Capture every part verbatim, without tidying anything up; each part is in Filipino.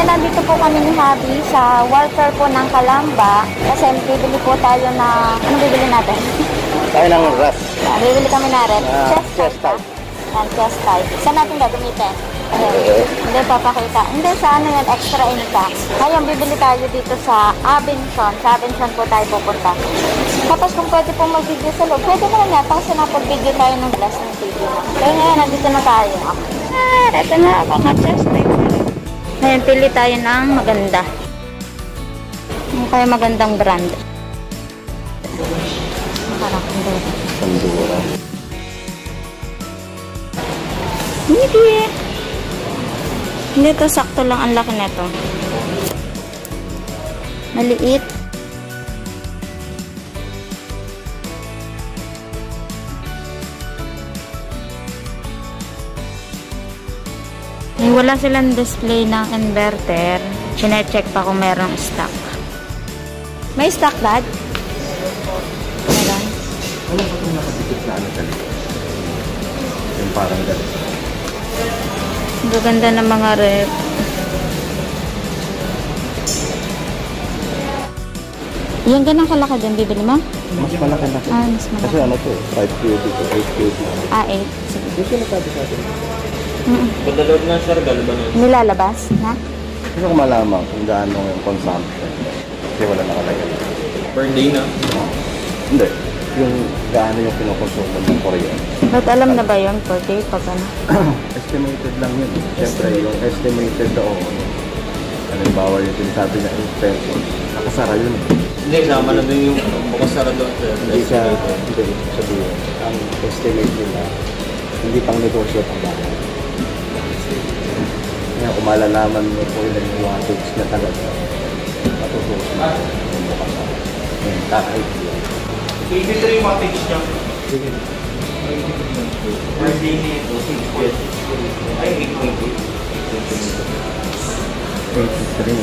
Ngayon, nandito po kami ni Habi sa Walker po ng Calamba. Kasi bibili po tayo na... Ano bibili natin? Tayo ng wrap. Ah, bibili kami na rin. Uh, chest, chest type. Yan, chest type. Saan natin gagamitin? Okay. Hindi, papakita. Hindi, sa ano yan, extra income. Ngayon, bibili tayo dito sa Abenson. Sa Abenson po tayo pupunta. Tapos kung pwede po mag-video sa loob, pwede naman yata kasi napag-video tayo ng last ng video. Kaya ngayon, nandito na tayo. Ah, ito na, mga chest type. Ngayon, pili tayo ng maganda. Ano kaya magandang brand? Parang Pandora. Pandora. Hindi. Hindi to, sakto lang ang laki nito. Maliit. Eh, wala silang display ng inverter. Chine-check pa kung merong stock. May stock, Dad? Meron. Ano ba itong nakadikit na ano dali? Yung parang dali. Ang gaganda ng mga rep. Yan, ganang kalaki din. Bibili mo? Mas malaki na. Ah, mas malaki. Kasi ano to, five Q B to eight Q B. Ah, eight. Sige. Yung sinasabi sa atin. Mm-mm. Kung dalawag na siya, regalo ba na yun? Nilalabas, na? Gusto ko malaman kung gaano yung consumption. Kasi wala nakalagay. Per day na? No. Hindi. Yung gaano yung pinokonsumo ng kuryente. Ba't alam na ba yun per day? Pag ano? Estimated lang yun. Siyempre, yung estimated doon, halimbawa yung sinasabi na eight pesos, nakasara yun. Hindi, sama na din yung bukas sara doon. Hindi siya, hindi sabihin. Ang estimate nila, hindi pang negosyo pang bahay. Kaya kung malalaman mo po ilan yung wattage na talaga, matutuos na yung bukas sara. Yung ka-idea. eighty-three wattage niya. Sige. Per day nito, six point ay eight point eight. eighty-three.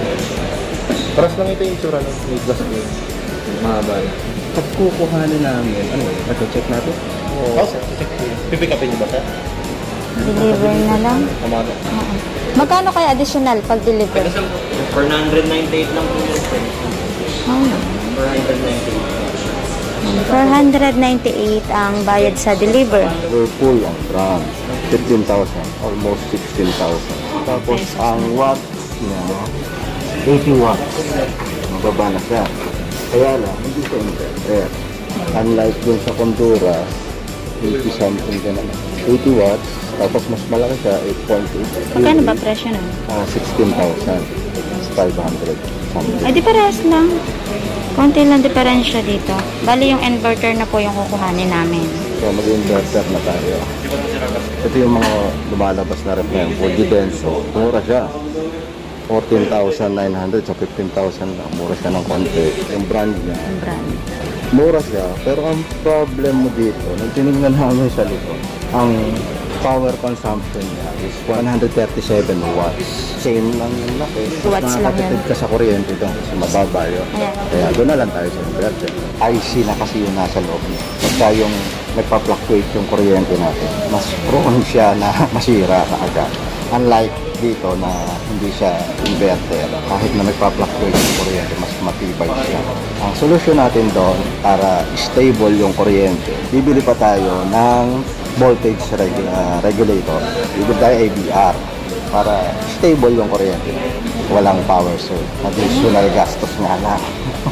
Paras lang ito yung itsura ng glass ko. Mahaba na. Pag kukuhanin namin, ano yun? Nag-check natin? Oo. Oh, check ko yun. Pipick upin niyo ba siya? Deliver na lang. Kamano? Oo. Magkano kaya additional pag deliver? four hundred ninety-eight lang po yung price. Oh. four hundred ninety-eight. four hundred ninety-eight ang bayad sa deliver. Whirlpool ang brand. fifteen thousand. Almost sixteen thousand. Tapos ang watts niya, eighty watts. Mababa na siya. Kaya lang, hindi siya inverter. Unlike dun sa Pandora, eighty something ka naman. eighty watts. Tapos mas malaki siya, eight point eight. Magkano ba presyo nun? Uh, sixteen thousand. five hundred something. Ay, di parehas lang. Konti lang diferensya dito. Bali yung inverter na po yung kukuhanin namin. So, mag-inverter na tayo. Ito yung mga lumalabas na rep ngayon. Full Denso. Mura siya. fourteen thousand nine hundred sa fifteen thousand lang. Mura siya ng konti. Yung brand niya. Yung brand. Mura siya. Pero ang problem mo dito, nung tinignan namin sa likod, ang power consumption niya is one hundred thirty-seven watts. Same lang yung laki. Watts lang yan. Nakakatipid ka sa kuryente doon kasi mababa yun. Ayan. Kaya doon na lang tayo sa inverter. I C na kasi yung nasa loob niya. Pagka yung nagpa-fluctuate yung kuryente natin, mas prone siya na masira na agad. Unlike dito na hindi siya inverter, kahit na nagpa-fluctuate yung kuryente, mas matibay siya. Ang solusyon natin doon para stable yung kuryente, bibili pa tayo ng voltage regu uh, regulator. Bibili tayo A B R para stable yung kuryente. Walang power surge. Additional gastos nga lang.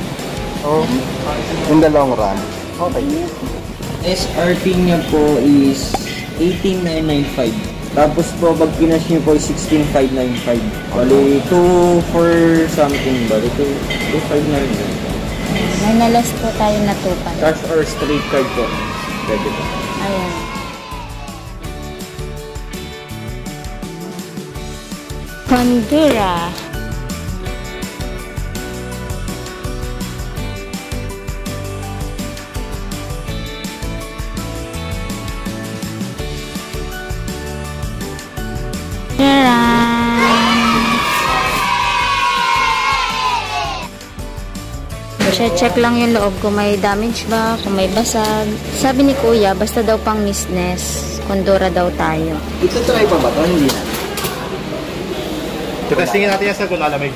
So, in the long run, okay. S R P niya po is eighteen thousand nine hundred ninety-five. Tapos po, pag pinas niyo po is sixteen thousand five hundred ninety-five. Bali, two for something. Bali, two thousand five hundred ninety-five. May nalas po tayo na tupan. Cash or straight card po. Pwede po. Ayan. Pandora. Check lang yung loob kung may damage ba, kung may basag. Sabi ni Kuya, basta daw pang misness. Pandora daw tayo. Ito try pa ba ito? Hindi na. Testingin natin yan sir kung lalamig.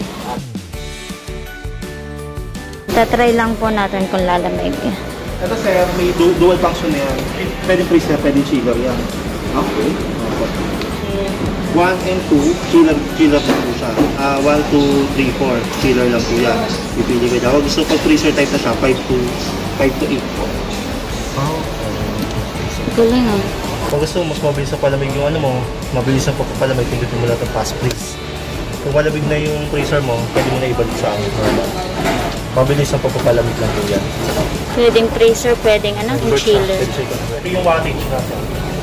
Tatry lang po natin kung lalamig. Ito sir, may du dual function na yan. Pwedeng freezer, pwedeng chiller yan. Okay. one and two, chiller, chiller lang po siya. Uh, one, two, three, four, chiller lang po yan. Pipili ka dyan. Kung gusto pag freezer type na siya, five to eight po. Galing ah. Kung gusto mo, mas mabilis na palamig yung ano mo, mabilis na pagpapalamig, pindutin mo lang itong fast freeze. Kung malamig na yung freezer mo, pwede mo na ibalik sa akin. Mabilis na pagpapalamig lang po yan. Pwedeng freezer, pwedeng ano, yung chiller. Ito yung wattage natin.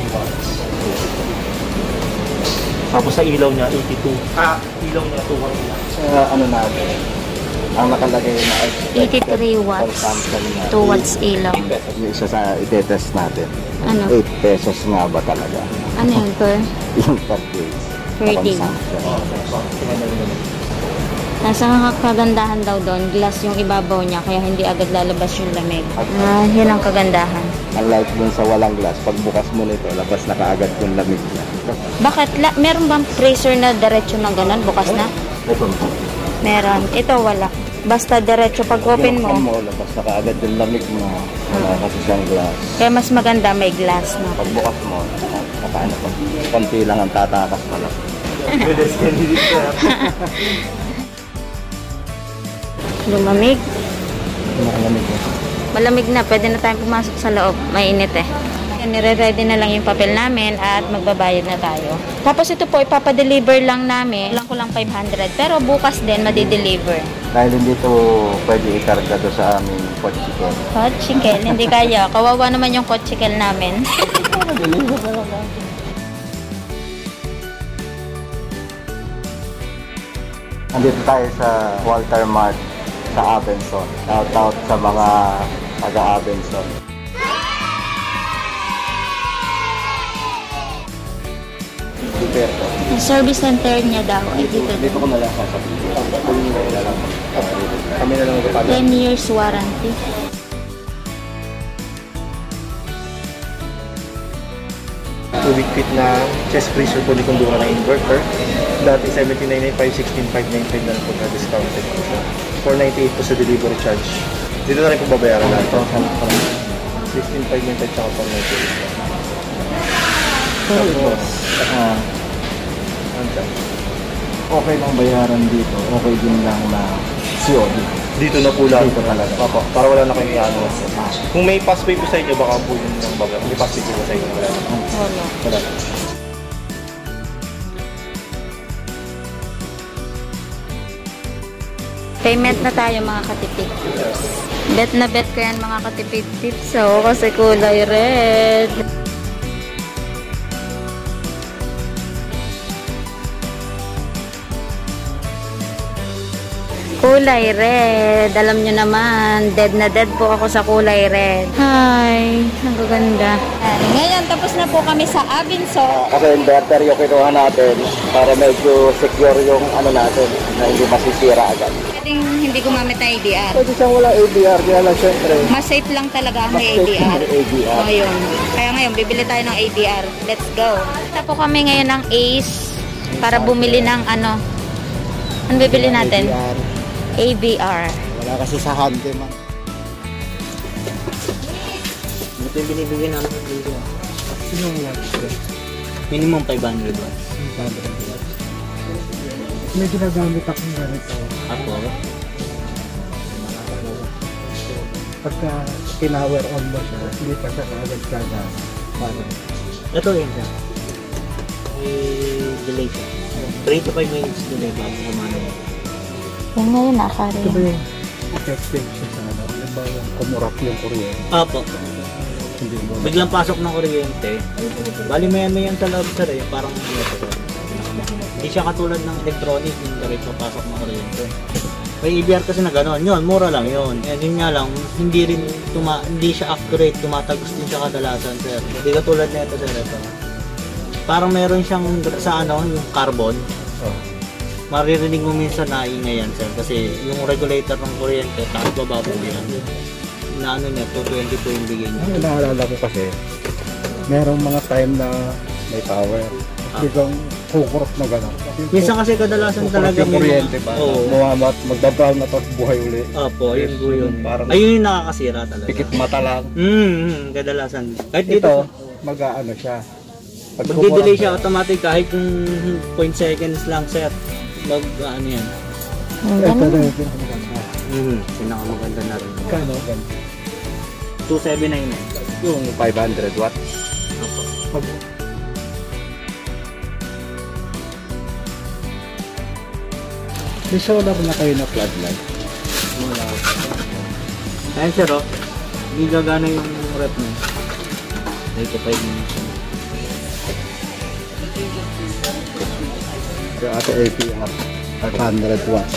Tapos sa ilaw niya, eighty-two. Ah, ilaw niya, two watts lang. Sa ano natin, ang nakalagay na eighty-three watts. two watts ilaw. Yung isa sa i-test natin. Ano? eight pesos nga ba talaga? Ano yun, per? Yung per days. Per day. Nasa kagandahan daw doon, glass yung ibabaw niya, kaya hindi agad lalabas yung lamig. Ah, yun ang kagandahan. Unlike dun sa walang glass, pagbukas mo nito, labas na kaagad yung lamig niya. Bakit? La meron bang freezer na diretso ng ganun, bukas na? Ito. Meron. Ito wala. Basta diretso pag open mo. mo, labas na kaagad yung lamig mo. Wala kasi siyang glass. Kaya mas maganda may glass na. Pagbukas mo, nakaano pa. Konti lang ang tatakas pala. Lumamig. Nakalamig mo. Malamig na. Pwede na tayong pumasok sa loob. Mainit eh. Nire-ready na lang yung papel namin at magbabayad na tayo. Tapos ito po, ipapadeliver lang namin. Lang ko lang five hundred. Pero bukas din, madideliver. Dahil hindi ito pwede ikarga doon sa aming kotsikel. Kotsikel? Hindi kaya. Kawawa naman yung kotsikel namin. Deliver na lang natin. Andito tayo sa Walter Mart sa Abenson. Shout out sa mga taga-Abenson. Yung service center niya daw ay dito. Dito ko na lang sasabihin. Kami na lang magpapagod. ten years warranty. Two-week fit na chest freezer po ni Kondura na inverter. Dati seventeen nine ninety-five, sixteen five ninety-five na lang po na-discounted po siya. four ninety-eight po sa delivery charge. Dito na rin po babayaran natin. sixteen five ninety-five tsaka four ninety-eight. Tapos, Ah, okay lang bayaran dito. Okay din lang na C O D. dito na po lang. Dito talaga. Opo, para wala na kayong iano. Kung may passpay po sa inyo, baka po yun ng baga. May passpay po sa inyo. Wala na. Wala. Wala na. Payment na tayo mga katipid. Bet na bet ko yan mga katipid tips. So, kasi kulay red. Kulay red. Alam nyo naman, dead na dead po ako sa kulay red. Hi, ang gaganda. Ngayon, tapos na po kami sa Abenson. Kasi inverter yung kinuha natin para medyo secure yung ano natin na hindi masisira agad. Pwedeng hindi gumamit ng A D R. Pwede siyang wala A D R, kaya lang syempre. Mas safe lang talaga ang may A Mas D safe R. ang A D R. Ngayon. Kaya ngayon, bibili tayo ng A D R. Let's go. Punta po kami ngayon ng Ace para bumili ng ano. Ano bibili natin? A D R. Wala kasi sa hante man. Ito yung binibigyan namin ng video. Sinong watts? Minimum five hundred watts. five hundred watts. May ginagamit akong ganito. Ako? Pagka pinower on mo siya, hindi pa siya kagad kada. Ito yun siya. May delay siya. three to five minutes delay bago kumano. Yung ngayon nakari. Ito ba yung effective siya sa ano? Ano ba yung kumurap yung kuryente? Apo. Hindi mo. Biglang pasok ng kuryente. Bali may ano yan sa loob sir eh. Parang hindi siya katulad ng electronic yung diretso pasok ng kuryente. May E B R kasi na gano'n. Yun, mura lang yun. And yun nga lang, hindi rin tuma hindi siya accurate. Tumatagos din siya kadalasan sir. Hindi katulad na ito sir. Ito. Parang meron siyang sa ano, yung carbon. Oh. Maririnig mo minsan na ingay yan sir. Kasi yung regulator ng kuryente, taas baba po yan. Na ano niya, two twenty po yung bigay niya. Ang naalala ko kasi, merong mga time na may power. Ah. Biglang kukurot na gano'n. Minsan kasi kadalasan talaga yung kuryente ba? Oo. Muhammad, magda-brown na tapos buhay uli. Opo, ayun po yun. Parang Ayun yung nakakasira talaga. pikit mata lang. Hmm, hmm, kadalasan. Kahit dito, Ito, mag-ano siya. Pag mag-delay kukurot siya automatic kahit yung point seconds lang sir. Mag, ano yan. Ang Ito na ganun. yung pinakamaganda. Hmm, pinakamaganda na rin. Kano? two seven nine nine. Yung five hundred watts. Opo. Pag... May solar na kayo na floodlight. Wala. Ayun sir oh. Hindi gagana yung rep niya. ninety-five minutes. Yung ato A P R, five hundred watts.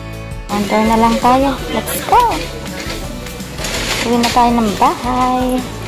Antay na lang tayo. Let's go! Uwi na tayo ng bahay.